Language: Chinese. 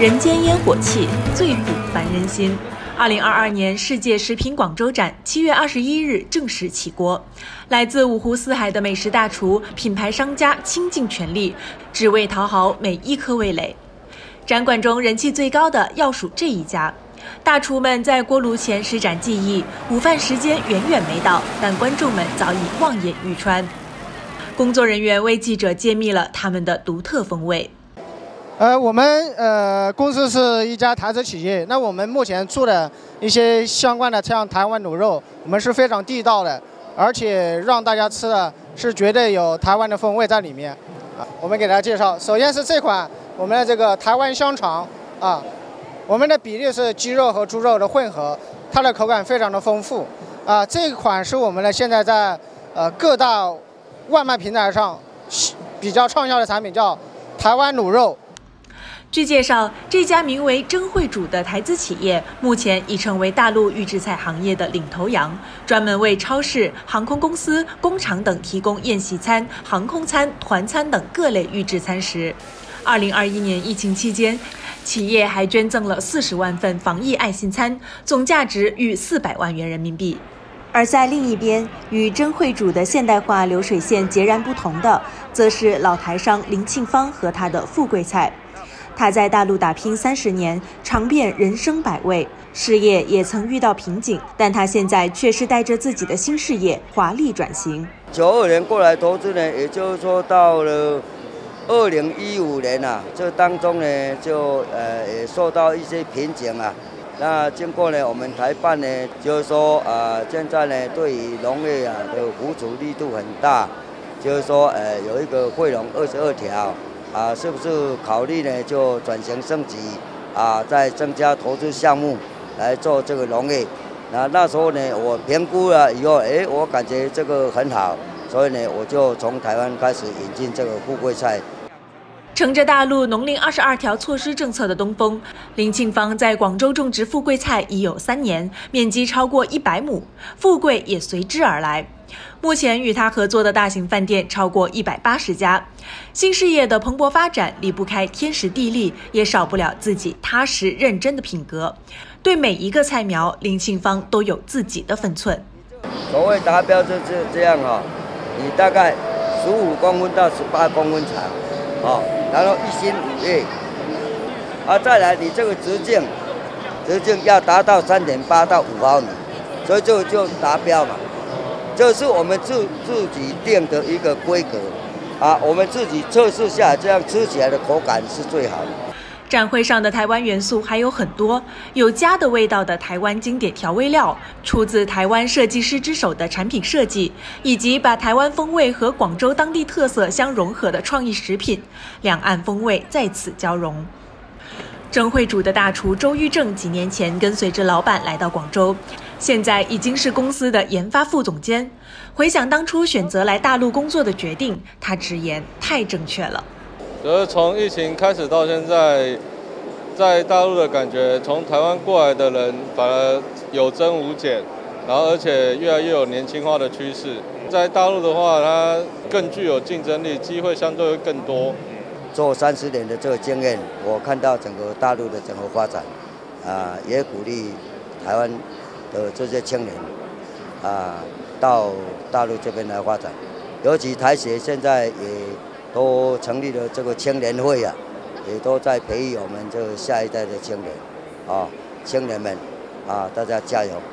人间烟火气，最抚凡人心。2022年世界食品广州展7月21日正式起锅，来自五湖四海的美食大厨、品牌商家倾尽全力，只为讨好每一颗味蕾。展馆中人气最高的要数这一家。大厨们在锅炉前施展技艺，午饭时间远远没到，但观众们早已望眼欲穿。工作人员为记者揭秘了他们的独特风味。 我们公司是一家台资企业，那我们目前做的一些相关的像台湾卤肉，我们是非常地道的，而且让大家吃的是绝对有台湾的风味在里面。我们给大家介绍，首先是这款我们的这个台湾香肠啊，我们的比例是鸡肉和猪肉的混合，它的口感非常的丰富啊。这款是我们的现在在各大外卖平台上比较畅销的产品，叫台湾卤肉。 据介绍，这家名为真会煮的台资企业，目前已成为大陆预制菜行业的领头羊，专门为超市、航空公司、工厂等提供宴席餐、航空餐、团餐等各类预制餐食。2021年疫情期间，企业还捐赠了40万份防疫爱心餐，总价值逾400万元人民币。而在另一边，与真会煮的现代化流水线截然不同的，则是老台商林庆芳和他的富贵菜。他在大陆打拼30年，尝遍人生百味，事业也曾遇到瓶颈，但他现在却是带着自己的新事业华丽转型。 92年过来投资呢，也就是说到了2015年啊，这当中呢就也受到一些瓶颈啊。那经过呢我们台办呢，就是说现在呢对于农业的扶助力度很大，就是说有一个惠农22条。是不是考虑呢？就转型升级再增加投资项目来做这个农业。那时候呢，我评估了以后，我感觉这个很好，所以呢，我就从台湾开始引进这个富贵菜。 乘着大陆农林22条措施政策的东风，林庆芳在广州种植富贵菜已有3年，面积超过100亩，富贵也随之而来。目前与他合作的大型饭店超过180家，新事业的蓬勃发展离不开天时地利，也少不了自己踏实认真的品格。对每一个菜苗，林庆芳都有自己的分寸。 所谓达标就是这样你大概15公分到18公分长然后1心5叶再来你这个直径要达到3.8到5毫米，所以就达标嘛。这是我们自己定的一个规格我们自己测试下来，这样吃起来的口感是最好的。 展会上的台湾元素还有很多，有家的味道的台湾经典调味料，出自台湾设计师之手的产品设计，以及把台湾风味和广州当地特色相融合的创意食品，两岸风味在此交融。真会煮的大厨周玉正几年前跟随着老板来到广州，现在已经是公司的研发副总监。回想当初选择来大陆工作的决定，他直言太正确了。 就是从疫情开始到现在，在大陆的感觉，从台湾过来的人反而有增无减，然后而且越来越有年轻化的趋势。在大陆的话，它更具有竞争力，机会相对会更多。 做30年的这个经验，我看到整个大陆的整个发展也鼓励台湾的这些青年到大陆这边来发展。尤其台协现在也都成立了这个青年会也都在培育我们这个下一代的青年青年们大家加油！